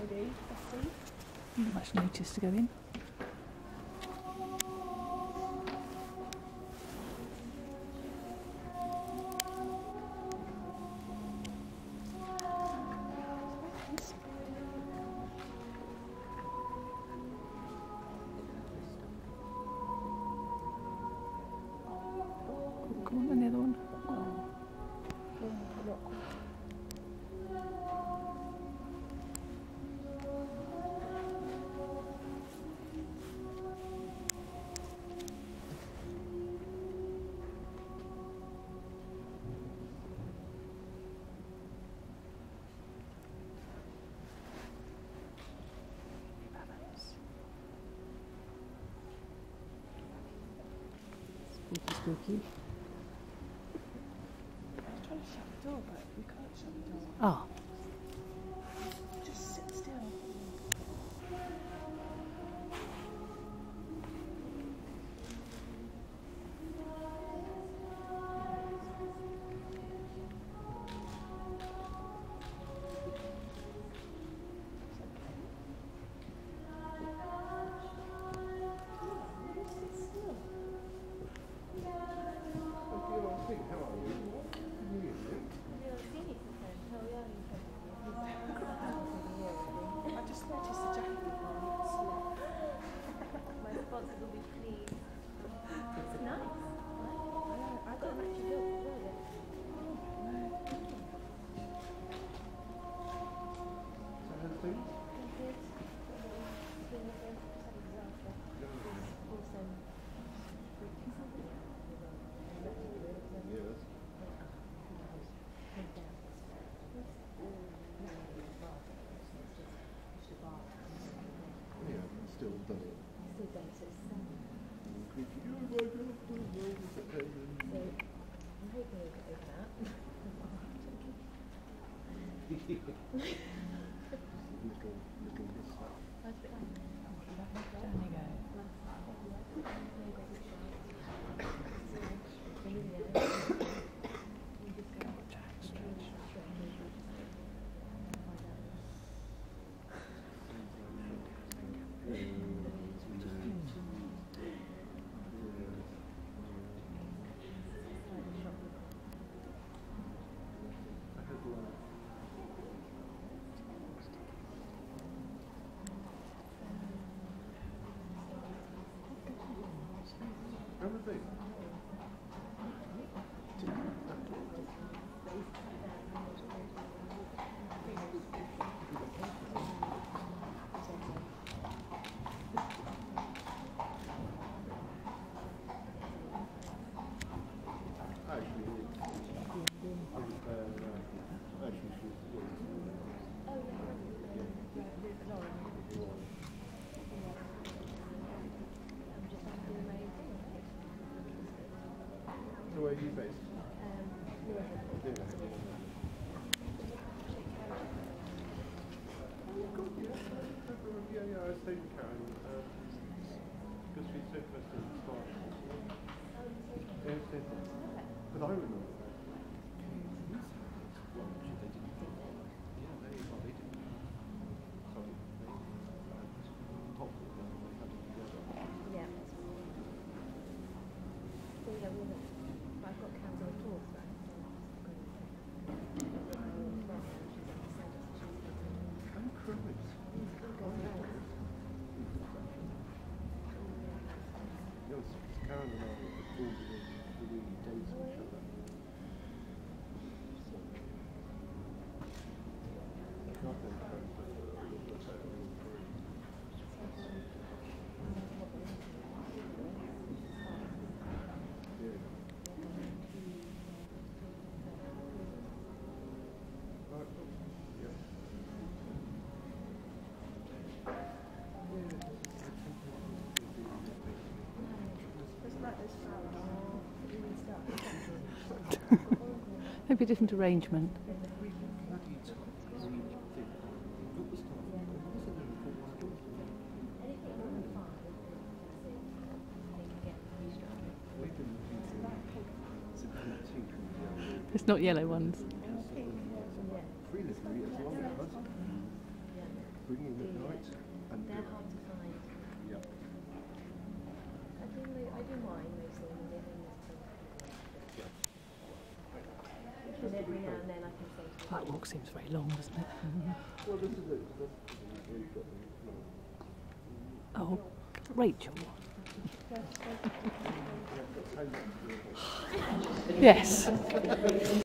Not much notice to go in. Come on, another one. Spooky, spooky. I was trying to shut the door, but we can't shut the door. Oh. Just sit still. I just noticed the jacket before. My response will be please. It's nice. I got an actual look as well. Still done it. Still done it. So I'm hoping we'll get over that. little mishap. That's a bit like Down you go. Everything. So where are you based? Yeah, I stayed with Karen because she's so close to the start. But I remember that. Karen and I are all within days of each other. Maybe a different arrangement. It's not yellow ones. bring in at night. And They're hard to find. yeah. I do mine mostly in the living room. And every now and then I can say to them, That walk seems very long, doesn't it? Well, this is it. We've got the, Oh, Rachel. Yes.